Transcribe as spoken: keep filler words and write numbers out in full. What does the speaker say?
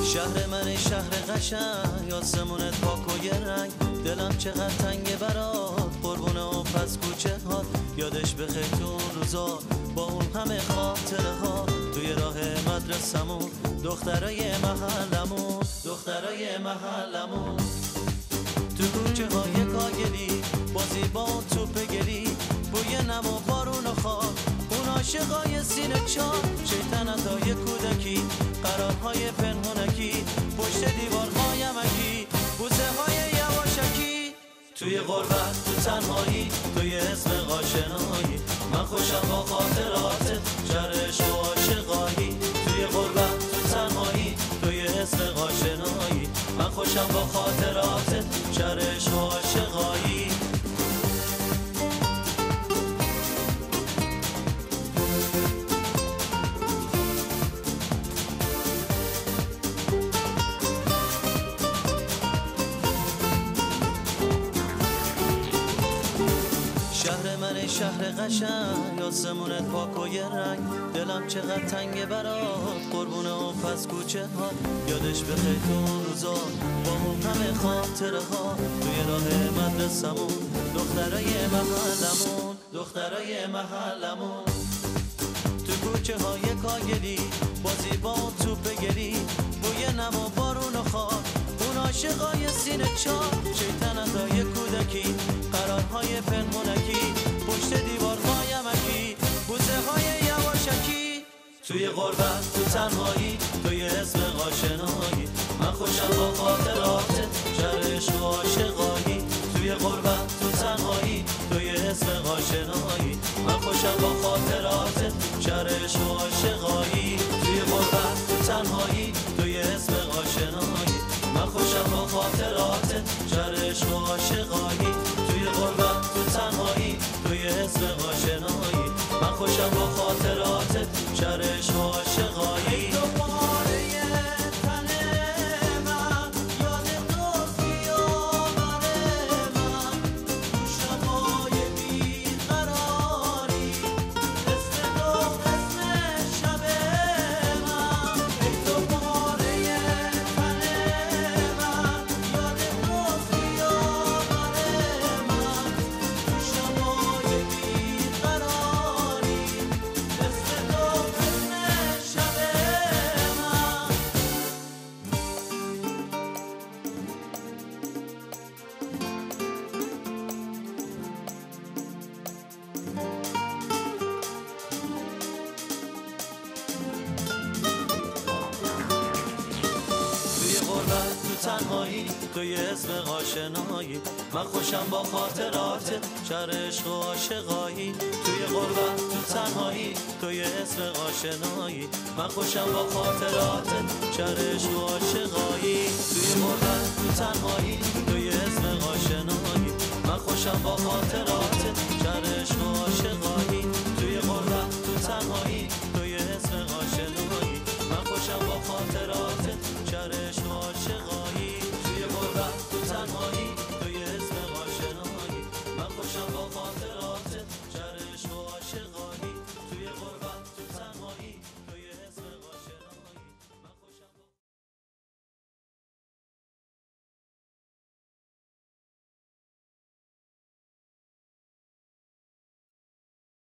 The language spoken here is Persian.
شهر من شهر قشنگ، آسمونت پاک و یه رنگ، دلم چقدر تنگه برات، قربونه و پس کوچه ها، یادش بخیر تو اون روزا با اون همه خاطره ها، توی راه مدرسمون، دخترای محلمون، دخترای محلمون، تو کوچه های کاگلی، بازی با اون توپ گلی، بوی نم و بارون و خواب، اون عاشقای سینه چاک، شیطنتای کودکی، قرارهای پنهونکی، پشت دیوارهای یمکی، بوسه های یواشکی، توی غربت تو تنهایی، توی اسم آشنایی، من خوشم با خاطراتت، شرش و عاشقایی، توی غربت تو تنهایی، توی اسم آشنایی، من خوشم با خاطراتت، شرش و عاشقایی. شهر من شهر قشنگ، آسمونت پاک و یه رنگ، دلم چقدر تنگه برات، قربونه و پس کوچه ها، یادش بخیر تو اون روزا با اون همه خاطره ها، توی راه مدرسمون، دخترای محلمون، دخترای محلمون، تو کوچه های کاگلی، بازی با اون توپ گلی، بوی نم و بارون و خواب، اون عاشقای سینه چاک، شیطنتای کودکی، قرارهای پنهونکی، پشت دیوارهای یمکی، بوسه های یواشکی، توی غربت تو تنهایی، توی اسم آشنایی، من خوشم با خاطراتت، شرش و عاشقایی، توی غربت تو تنهایی، توی اسم آشنایی، من خوشم با خاطراتت، شرش و عاشقایی، توی غربت تو تنهایی، توی اسم آشنایی، من خوشم با خاطراتت، شرش و عاشقایی، توی غربت تو تنهایی، توی اسم آشنایی، من خوشم با خاطراتت، شرش و عاشقایی. تنهایی، توی اسم آشنایی، من خوشم با خاطراتت، شرش و عاشقایی، توی غربت تو تنهایی، توی اسم آشنایی، من خوشم با خاطراتت، شرش و عاشقایی، توی غربت تو تنهایی، توی اسم آشنایی، من خوشم با خاطراتت، شرش و عاشقایی، توی غربت تو تنهایی، توی اسم آشنایی، من خوشم با خاطراتت، شرش و عاشقایی، توی غربت